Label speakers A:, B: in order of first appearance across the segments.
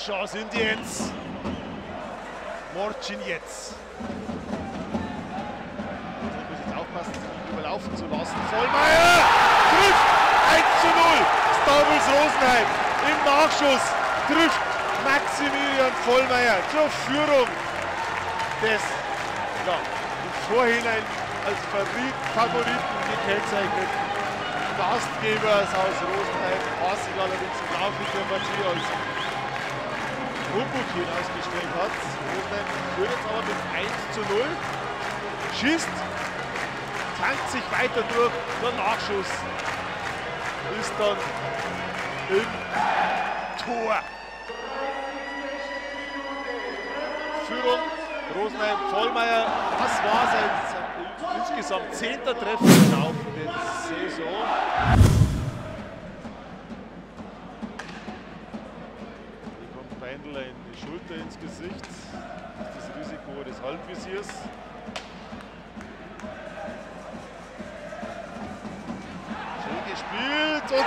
A: Chance in die Enz. Morcin jetzt. Also muss jetzt aufpassen, sich nicht überlaufen zu lassen. Vollmeier trifft 1:0. Star Wels Rosenheim im Nachschuss trifft Maximilian Vollmeier zur Führung des im Vorhinein als Favoriten gekennzeichneten Gastgebers aus Rosenheim, was sich allerdings im Laufe der Partie als Humbug hinausgestellt hat. Rosenheim führt jetzt aber mit 1:0, schießt, tankt sich weiter durch, der Nachschuss ist dann im Tor. Führung Rosenheim, Vollmeier, das war sein insgesamt 10. Treffer in der laufenden Saison. Hier kommt Beindl in die Schulter ins Gesicht. Das ist das Risiko des Halbvisiers. Schön gespielt und 2:0.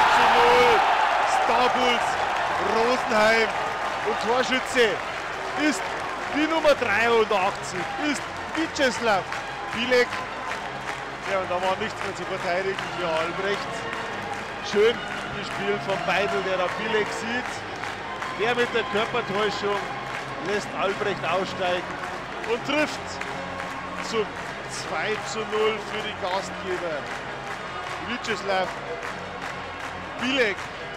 A: Star Bulls Rosenheim. Und Torschütze ist die Nummer 83, ist Vítězslav Bílek. Ja, und da war nichts mehr zu verteidigen für Albrecht. Schön gespielt von Beindl, der da Bílek sieht. Der mit der Körpertäuschung lässt Albrecht aussteigen und trifft zum 2:0 für die Gastgeber. Vítězslav Bílek.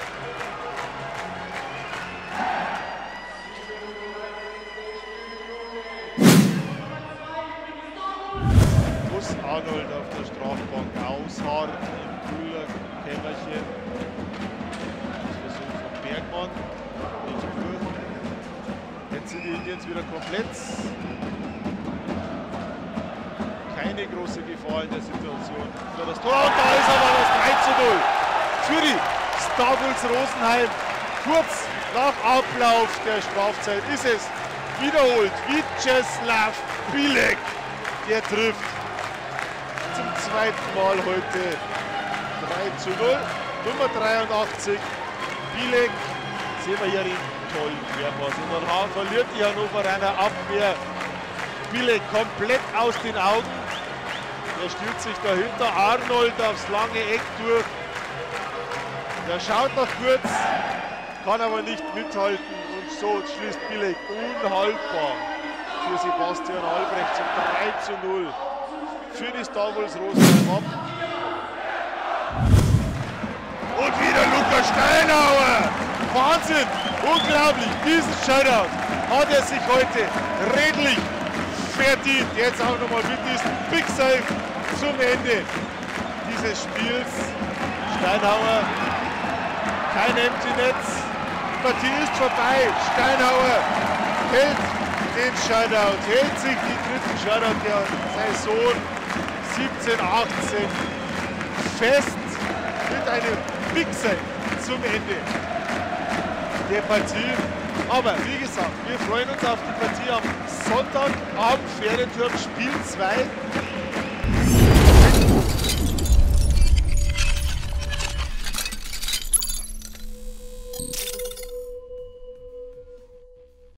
A: Arnold auf der Strafbank ausharrt im Kühlerkämmerchen. Das Versuch von Bergmann. Nicht durch. Jetzt sind die Indians wieder komplett. Keine große Gefahr in der Situation für das Tor. Und da ist aber das 3:0 für die Star Wels Rosenheim. Kurz nach Ablauf der Strafzeit ist es wiederholt Vítězslav Bílek, der trifft. Zum zweiten Mal heute 3:0. Nummer 83, Bílek. Sehen wir hier den tollen Querpass. Und dann verliert die Hannoveraner Abwehr Bílek komplett aus den Augen. Er stürzt sich dahinter. Arnold aufs lange Eck durch. Der schaut noch kurz, kann aber nicht mithalten. Und so schließt Bílek unhaltbar für Sebastian Albrecht zum 3:0. Für die Star Wels Rosenheim ab. Und wieder Lukas Steinauer. Wahnsinn, unglaublich. Diesen Shutout hat er sich heute redlich verdient. Jetzt auch nochmal mit diesem Big Save zum Ende dieses Spiels. Steinauer, kein Empty Netz. Die Partie ist vorbei. Steinauer hält den Shutout, hält sich die dritten Shutout der Saison 17-18 fest mit einem Big Save zum Ende der Partie. Aber wie gesagt, wir freuen uns auf die Partie am Sonntag am Ferienturm Spiel 2.